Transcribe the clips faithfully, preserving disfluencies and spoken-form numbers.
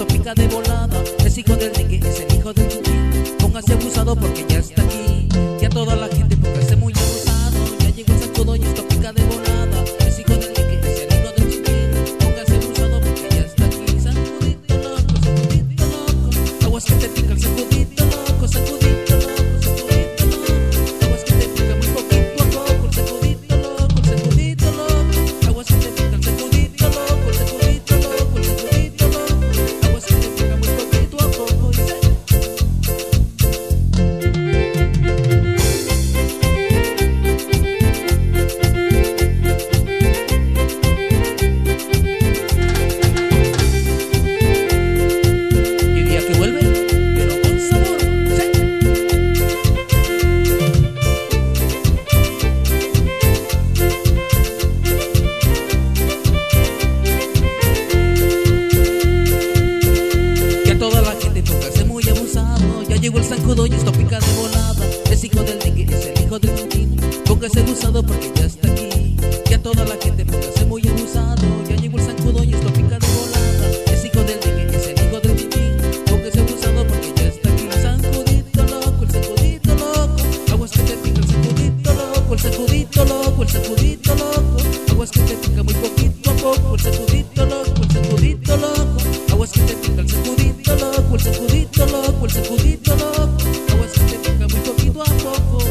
esto pica de volada. Es hijo del dengue, es el hijo del chiquín. Póngase abusado porque ya está aquí. Y a toda la gente póngase muy abusado. Ya llegó el zancudo y esto pica de volada. Es hijo del dengue, es el hijo del chiquín. Póngase abusado porque ya está aquí. Sacudito loco, sacudito loco. Aguas que te pica el sacudito loco, sacudito loco, sacudito loco. Aguas que te pica muy poquito a poco el sacudito loco, el sacudito loco. Aguas que te pica el sacudito loco, el sacudito loco, el sacudito loco. Aguas que te pica muy poquito a poco y se... Llegó el zancudo y esto pica de volada. Es hijo del dengue, es el hijo del chiquín. Póngase abusado porque ya está aquí. Y a toda la gente póngase muy abusado. Ya llegó el zancudo y esto pica de volada. Es hijo del dengue, es el hijo del chiquín. Póngase abusado porque ya está aquí. Sacudito loco, el sacudito loco. Aguas que te pica el sacudito loco, el sacudito loco, el sacudito loco. Aguas que te pica muy poquito a poco el sacudito loco, el sacudito loco. Aguas que te pica el sacudito loco, el sacudito loco, el sacudito loco. Aguas que te pica muy poquito a poco.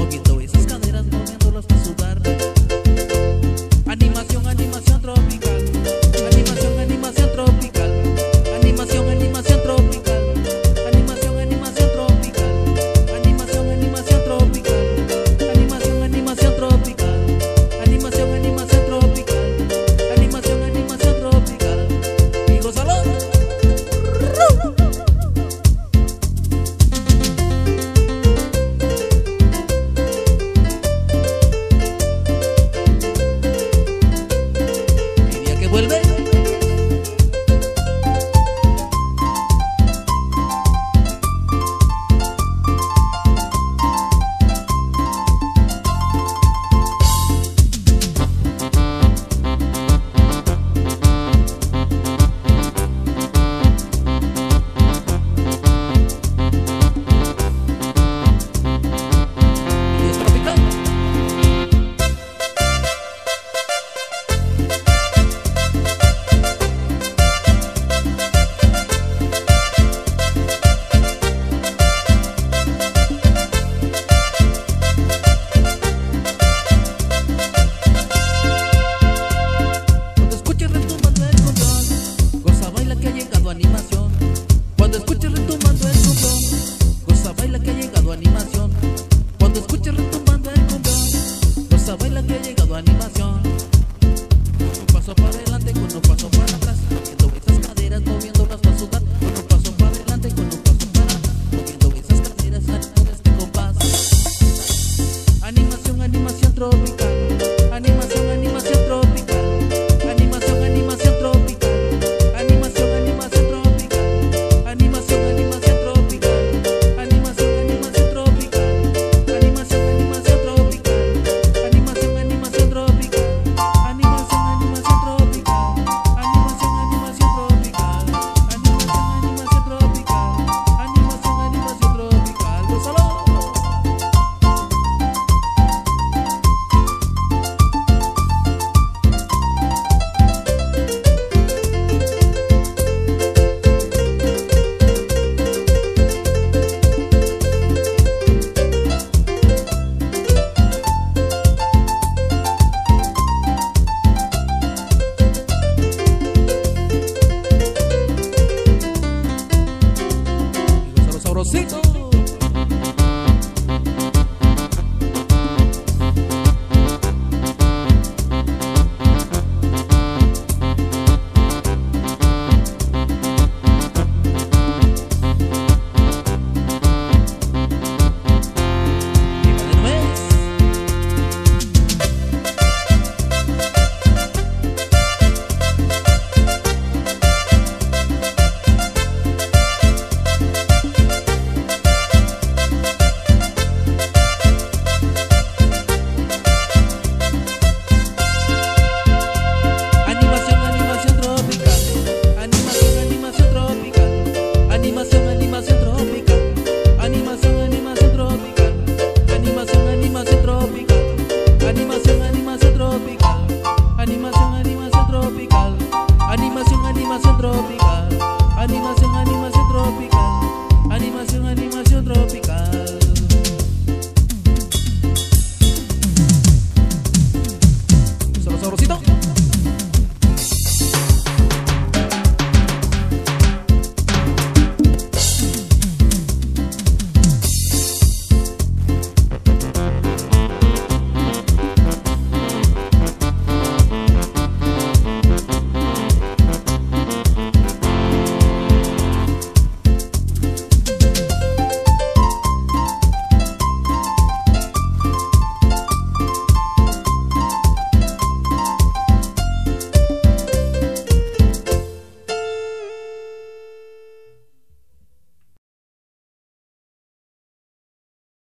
moviendo esas caderas, moviéndolas para sudar. Animación, animación tropical. Animación, animación tropical. Animación, animación tropical. Animación, animación tropical. Animación, animación tropical. Animación, animación tropical. Animación, animación tropical. Animación, animación tropical. Y gózalo. Vuelve. Animación. Cuando escuches retumbando el cumbión, goza, baila que ha llegado animación. Cuando escuches retumbando el cumbión, goza, baila que ha llegado animación. Un paso para adelante con un paso para atrás, moviendo esas caderas, moviéndolas para sudar. Con un paso para adelante con un paso para atrás, moviendo esas caderas al ritmo de este compás. Animación, animación tropical.